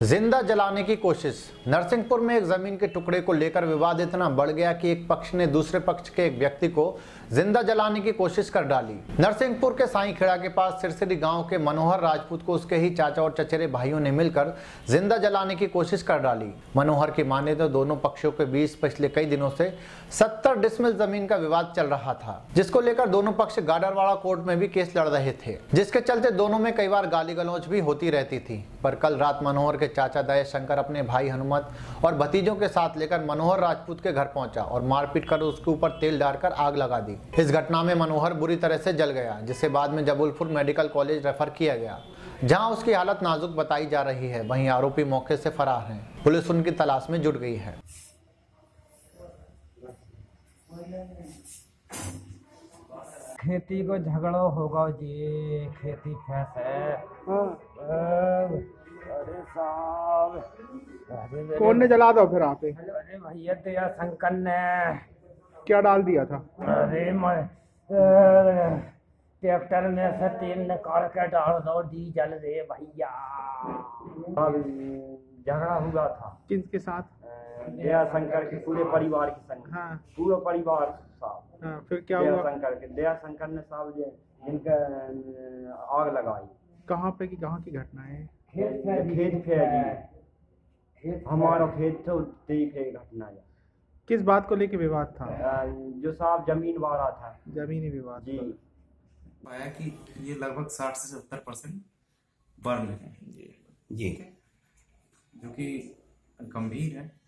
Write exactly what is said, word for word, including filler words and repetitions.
जिंदा जलाने की कोशिश। नरसिंहपुर में एक जमीन के टुकड़े को लेकर विवाद इतना बढ़ गया कि एक पक्ष ने दूसरे पक्ष के एक व्यक्ति को जिंदा जलाने की कोशिश कर डाली। नरसिंहपुर के साईं खेड़ा के पास सिरसिरी गांव के मनोहर राजपूत को उसके ही चाचा और चचेरे भाइयों ने मिलकर जिंदा जलाने की कोशिश कर डाली। मनोहर की माने तो दोनों पक्षों के बीच पिछले कई दिनों से सत्तर डिसमिल जमीन का विवाद चल रहा था, जिसको लेकर दोनों पक्ष गाडरवाड़ा कोर्ट में भी केस लड़ रहे थे, जिसके चलते दोनों में कई बार गाली गलौज भी होती रहती थी। पर कल रात मनोहर के चाचा दया शंकर अपने भाई हनुमत और भतीजों के साथ लेकर मनोहर राजपूत के घर पहुंचा और मारपीट कर उसके ऊपर तेल डालकर आग लगा दी। इस घटना में मनोहर बुरी तरह से जल गया, जिसे बाद में जबलपुर मेडिकल कॉलेज रेफर किया गया, जहां उसकी हालत नाजुक बताई जा रही है। वहीं आरोपी मौके से फरार हैं। पुलिस उनकी तलाश में जुट गई है। खेती को झगड़ा होगा जी, खेती फैस है। अरे साहब, कौन ने जला दो फिर आप पे? अरे भैया दया शंकर ने क्या डाल दिया था? अरे मैं ट्रैक्टर में से तेल निकाल के डाल दो डीजल रे भैया। झगड़ा हुआ था किसके साथ? दया शंकर के पूरे परिवार के संग। हाँ। पूरा परिवार साहब। हाँ, फिर क्या दया हुआ? शंकर के दया शंकर ने साहब ये इनका आग लगाई। कहाँ पे की कहाँ की घटना है? खेत खेत फैली हमारा खेत तो देख है घटना है। किस बात को लेके विवाद था? जो साहब जमीन वाला था। जमीनी विवाद जी। पाया कि ये लगभग साठ से सत्तर परसेंट बर्न है जी जी जो कि गंभीर है।